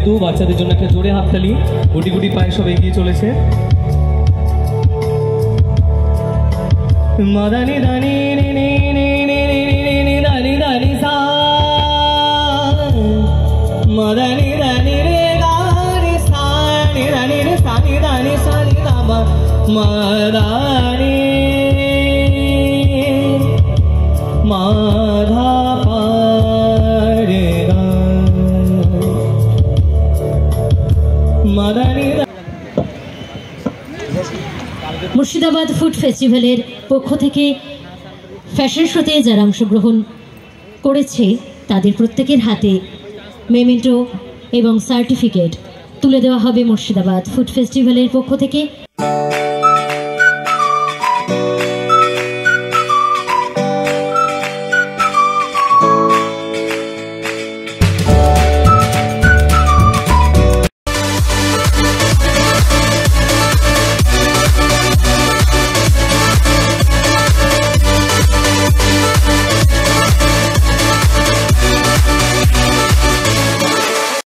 যেহেতু বাচ্চাদের জন্য একটা জোরে হাততালি, গুটি গুটি পায়ে সব এগিয়ে চলেছে। মাদানি দানি নি নি নি নি নি নি দানি দানি সা মাদানি দানি রে গানি সা নি দানি রে সা নি দানি সা নি দাবা মাদানি মাধা পারে মাদানি। মুর্শিদাবাদ ফুড ফেস্টিভ্যালের পক্ষ থেকে ফ্যাশন শোতে যারা অংশগ্রহণ করেছে তাদের প্রত্যেকের হাতে মেমেন্টো এবং সার্টিফিকেট তুলে দেওয়া হবে মুর্শিদাবাদ ফুড ফেস্টিভ্যালের পক্ষ থেকে।